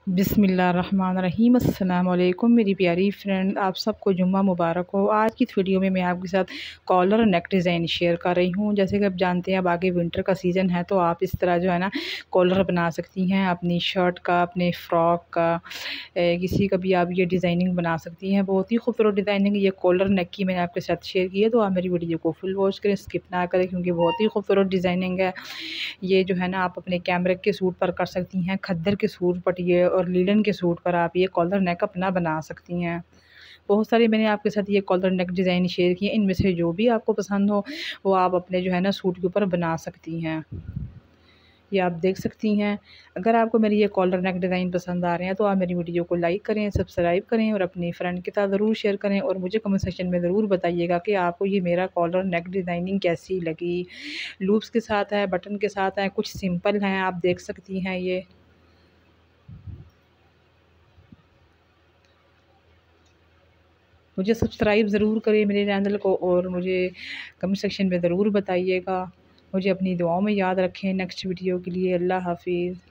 बिस्मिल्लाहिर्रहमानिर्रहीम। अस्सलाम वालेकुम मेरी प्यारी फ्रेंड, आप सबको जुम्मा मुबारक हो। आज की इस वीडियो में मैं आपके साथ कॉलर नेक डिज़ाइन शेयर कर रही हूँ। जैसे कि आप जानते हैं अब आगे विंटर का सीज़न है, तो आप इस तरह जो है ना कॉलर बना सकती हैं अपनी शर्ट का, अपने फ़्रॉक का, किसी का भी आप ये डिज़ाइनिंग बना सकती हैं। बहुत ही खूबसूरत डिज़ाइनिंग ये कॉलर नेक की मैंने आपके साथ शेयर की है, तो आप मेरी वीडियो को फुल वॉच करें, स्किप ना करें, क्योंकि बहुत ही खूबसूरत डिज़ाइनिंग है। ये जो है ना आप अपने कैमरे के सूट पर कर सकती हैं, खद्दर के सूट पर ये और लीलन के सूट पर आप ये कॉलर नेक अपना बना सकती हैं। बहुत सारे मैंने आपके साथ ये कॉलर नेक डिज़ाइन शेयर किए, इनमें से जो भी आपको पसंद हो वो आप अपने जो है ना सूट के ऊपर बना सकती हैं। ये आप देख सकती हैं। अगर आपको मेरी ये कॉलर नेक डिज़ाइन पसंद आ रहे हैं तो आप मेरी वीडियो को लाइक करें, सब्सक्राइब करें और अपनी फ्रेंड के साथ ज़रूर शेयर करें, और मुझे कमेंट सेक्शन में ज़रूर बताइएगा कि आपको ये मेरा कॉलर नेक डिज़ाइनिंग कैसी लगी। लूप्स के साथ है, बटन के साथ है, कुछ सिंपल हैं, आप देख सकती हैं। ये मुझे सब्सक्राइब ज़रूर करें मेरे चैनल को, और मुझे कमेंट सेक्शन में ज़रूर बताइएगा। मुझे अपनी दुआओं में याद रखें। नेक्स्ट वीडियो के लिए अल्लाह हाफ़िज़।